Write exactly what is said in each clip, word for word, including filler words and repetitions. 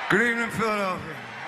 Good evening, Philadelphia.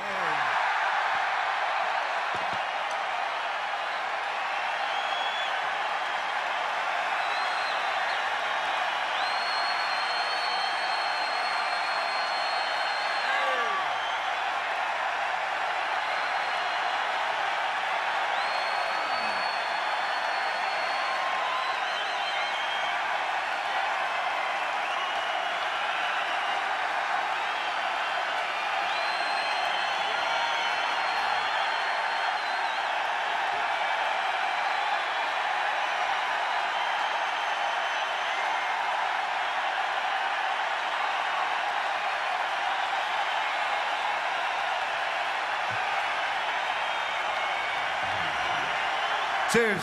Cheers.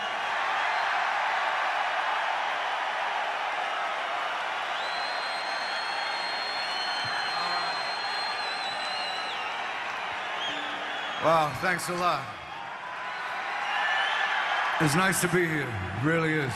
Wow, thanks a lot. It's nice to be here, it really is.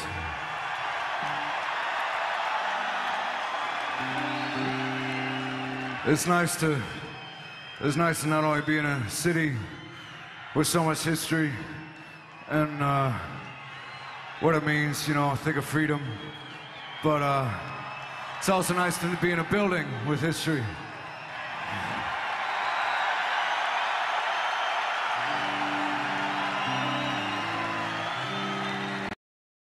It's nice to, it's nice to not only be in a city with so much history and uh, what it means, you know, think of freedom, but uh, it's also nice to be in a building with history.